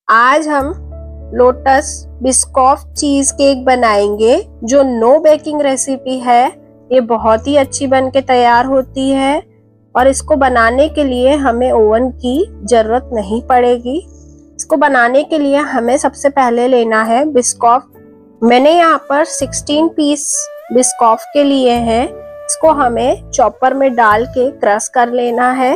आज हम lotus Biscoff cheese cake बनाएंगे जो नो बेकिंग रेसिपी है। ये बहुत ही अच्छी बन के तैयार होती है और इसको बनाने के लिए हमें ओवन की जरूरत नहीं पड़ेगी। इसको बनाने के लिए हमें सबसे पहले लेना है बिस्कॉफ। मैंने यहाँ पर 16 पीस बिस्कॉफ के लिए हैं। इसको हमें चॉपर में डाल के क्रश कर लेना है।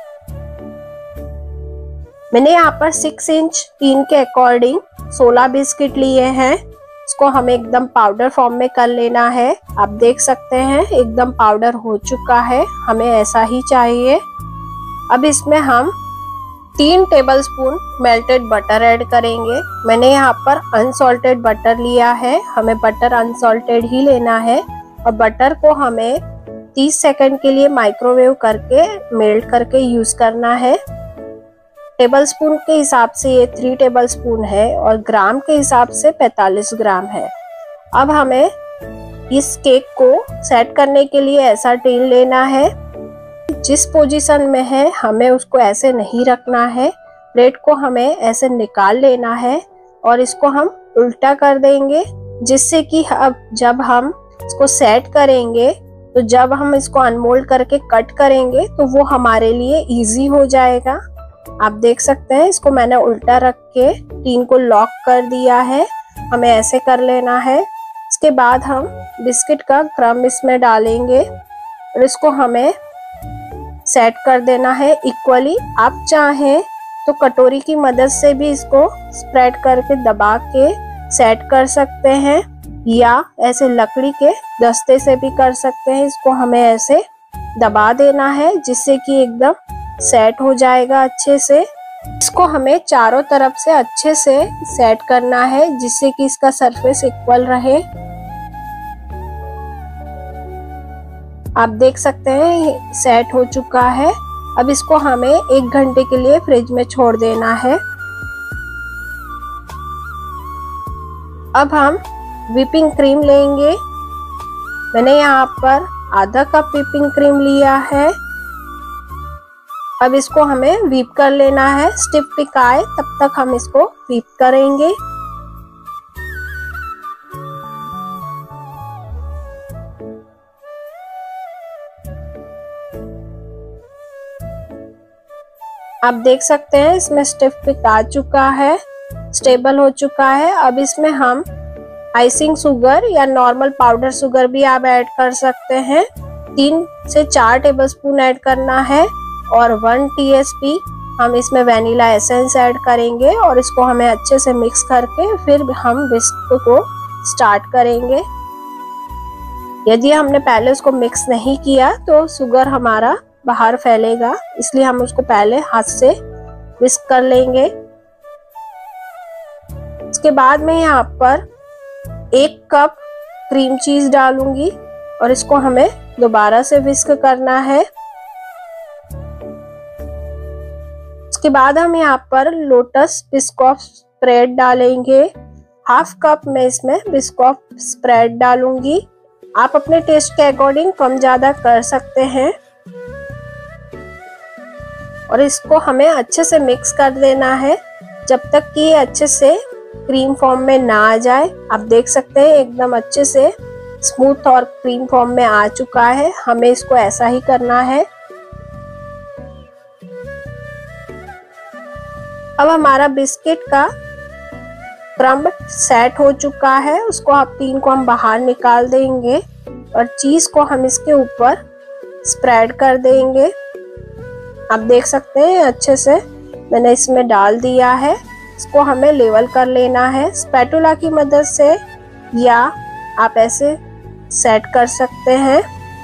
मैंने यहाँ पर 6 इंच टीन के अकॉर्डिंग 16 बिस्किट लिए हैं। इसको हमें एकदम पाउडर फॉर्म में कर लेना है। आप देख सकते हैं एकदम पाउडर हो चुका है, हमें ऐसा ही चाहिए। अब इसमें हम 3 टेबलस्पून मेल्टेड बटर ऐड करेंगे। मैंने यहाँ पर अनसॉल्टेड बटर लिया है, हमें बटर अनसॉल्टेड ही लेना है। और बटर को हमें 30 सेकंड के लिए माइक्रोवेव करके मेल्ट करके यूज करना है। टेबलस्पून के हिसाब से ये 3 टेबलस्पून है और ग्राम के हिसाब से 45 ग्राम है। अब हमें इस केक को सेट करने के लिए ऐसा टिन लेना है। जिस पोजीशन में है हमें उसको ऐसे नहीं रखना है। प्लेट को हमें ऐसे निकाल लेना है और इसको हम उल्टा कर देंगे, जिससे कि अब जब हम इसको सेट करेंगे तो जब हम इसको अनमोल्ड करके कट करेंगे तो वो हमारे लिए इजी हो जाएगा। आप देख सकते हैं इसको मैंने उल्टा रख के टीन को लॉक कर दिया है। हमें ऐसे कर लेना है। इसके बाद हम बिस्किट का क्रम्ब इसमें डालेंगे और इसको हमें सेट कर देना है इक्वली। आप चाहें तो कटोरी की मदद से भी इसको स्प्रेड करके दबा के सेट कर सकते हैं या ऐसे लकड़ी के दस्ते से भी कर सकते हैं। इसको हमें ऐसे दबा देना है जिससे कि एकदम सेट हो जाएगा अच्छे से। इसको हमें चारों तरफ से अच्छे से सेट करना है जिससे कि इसका सरफेस इक्वल रहे। आप देख सकते हैं सेट हो चुका है। अब इसको हमें 1 घंटे के लिए फ्रिज में छोड़ देना है। अब हम व्हिपिंग क्रीम लेंगे। मैंने यहाँ पर आधा कप व्हिपिंग क्रीम लिया है। अब इसको हमें व्हीप कर लेना है। स्टिफ पिक आए तब तक हम इसको व्हीप करेंगे। आप देख सकते हैं इसमें स्टिफ पिक आ चुका है, स्टेबल हो चुका है। अब इसमें हम आइसिंग शुगर या नॉर्मल पाउडर शुगर भी आप ऐड कर सकते हैं। 3 से 4 टेबलस्पून ऐड करना है और 1 tbsp हम इसमें वैनिला एसेंस ऐड करेंगे और इसको हमें अच्छे से मिक्स करके फिर हम बिस्कुट को स्टार्ट करेंगे। यदि हमने पहले उसको मिक्स नहीं किया तो शुगर हमारा बाहर फैलेगा, इसलिए हम उसको पहले हाथ से विस्क कर लेंगे। इसके बाद में यहाँ पर 1 कप क्रीम चीज डालूंगी और इसको हमें दोबारा से विस्क करना है। उसके बाद हम यहाँ पर लोटस बिस्कॉफ स्प्रेड डालेंगे। 1/2 कप में इसमें बिस्कॉफ स्प्रेड डालूंगी। आप अपने टेस्ट के अकॉर्डिंग कम ज्यादा कर सकते हैं और इसको हमें अच्छे से मिक्स कर देना है जब तक कि ये अच्छे से क्रीम फॉर्म में ना आ जाए। आप देख सकते हैं एकदम अच्छे से स्मूथ और क्रीम फॉर्म में आ चुका है। हमें इसको ऐसा ही करना है। अब हमारा बिस्किट का क्रम्ब सेट हो चुका है। उसको आप टीन को हम बाहर निकाल देंगे और चीज को हम इसके ऊपर स्प्रेड कर देंगे। आप देख सकते हैं अच्छे से मैंने इसमें डाल दिया है। इसको हमें लेवल कर लेना है स्पैटुला की मदद से या आप ऐसे सेट कर सकते हैं।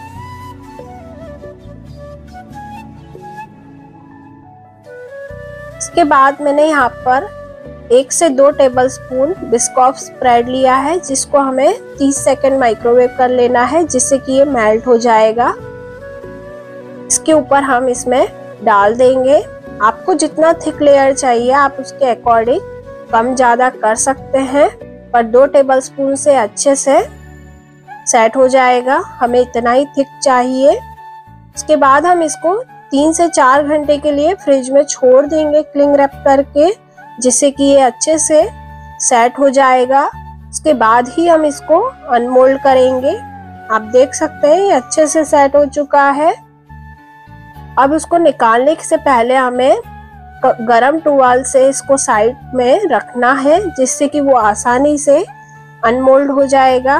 इसके बाद मैंने यहाँ पर 1 से 2 टेबलस्पून बिस्कॉफ स्प्रेड लिया है जिसको हमें 30 सेकंड माइक्रोवेव कर लेना है जिससे कि ये मेल्ट हो जाएगा। इसके ऊपर हम इसमें डाल देंगे। आपको जितना थिक लेयर चाहिए आप उसके अकॉर्डिंग कम ज्यादा कर सकते हैं, पर 2 टेबलस्पून से अच्छे से सेट हो जाएगा। हमें इतना ही थिक चाहिए। इसके बाद हम इसको 3 से 4 घंटे के लिए फ्रिज में छोड़ देंगे क्लिंग रैप करके जिससे कि ये अच्छे से सेट हो जाएगा। उसके बाद ही हम इसको अनमोल्ड करेंगे। आप देख सकते हैं ये अच्छे से सेट हो चुका है। अब उसको निकालने से पहले हमें गरम टुवाल से इसको साइड में रखना है, जिससे कि वो आसानी से अनमोल्ड हो जाएगा।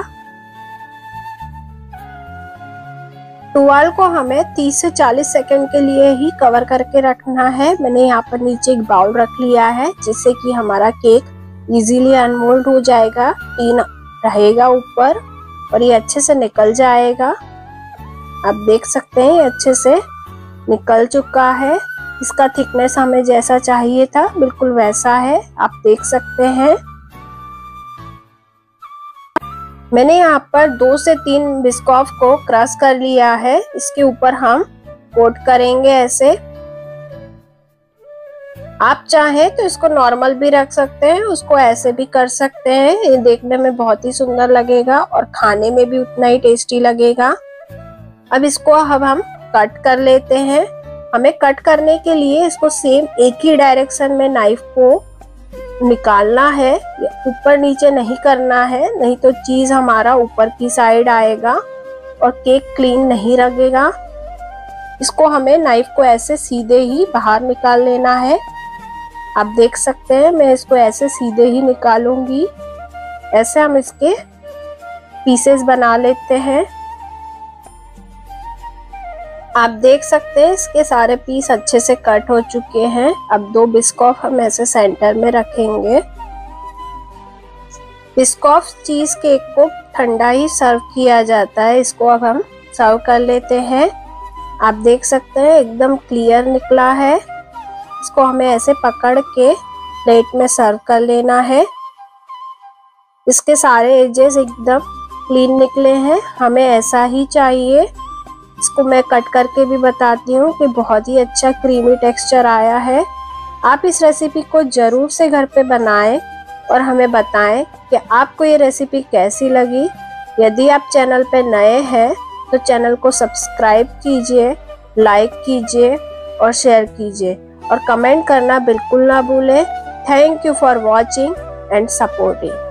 टुवाल को हमें 30 से 40 सेकंड के लिए ही कवर करके रखना है। मैंने यहाँ पर नीचे एक बाउल रख लिया है, जिससे कि हमारा केक इजीली अनमोल्ड हो जाएगा। टीन रहेगा ऊपर और ये अच्छे से निकल जाएगा। आप देख सकते हैं ये अच्छे से निकल चुका है। इसका थिकनेस हमें जैसा चाहिए था बिल्कुल वैसा है, आप देख सकते हैं। मैंने यहाँ पर 2 से 3 बिस्कॉफ को क्रश कर लिया है। इसके ऊपर हम कोट करेंगे ऐसे। आप चाहें तो इसको नॉर्मल भी रख सकते हैं, उसको ऐसे भी कर सकते हैं। ये देखने में बहुत ही सुंदर लगेगा और खाने में भी उतना ही टेस्टी लगेगा। अब इसको अब हम कट कर लेते हैं। हमें कट करने के लिए इसको सेम एक ही डायरेक्शन में नाइफ को निकालना है, ऊपर नीचे नहीं करना है, नहीं तो चीज हमारा ऊपर की साइड आएगा और केक क्लीन नहीं लगेगा। इसको हमें नाइफ को ऐसे सीधे ही बाहर निकाल लेना है। आप देख सकते हैं मैं इसको ऐसे सीधे ही निकालूंगी। ऐसे हम इसके पीसेस बना लेते हैं। आप देख सकते हैं इसके सारे पीस अच्छे से कट हो चुके हैं। अब 2 बिस्कॉफ हम ऐसे सेंटर में रखेंगे। बिस्कॉफ चीज केक को ठंडा ही सर्व किया जाता है। इसको अब हम सर्व कर लेते हैं। आप देख सकते हैं एकदम क्लियर निकला है। इसको हमें ऐसे पकड़ के प्लेट में सर्व कर लेना है। इसके सारे एजेस एकदम क्लीन निकले हैं, हमें ऐसा ही चाहिए। इसको मैं कट करके भी बताती हूँ कि बहुत ही अच्छा क्रीमी टेक्सचर आया है। आप इस रेसिपी को जरूर से घर पे बनाएं और हमें बताएं कि आपको ये रेसिपी कैसी लगी। यदि आप चैनल पे नए हैं तो चैनल को सब्सक्राइब कीजिए, लाइक कीजिए और शेयर कीजिए और कमेंट करना बिल्कुल ना भूलें। Thank you for watching and supporting.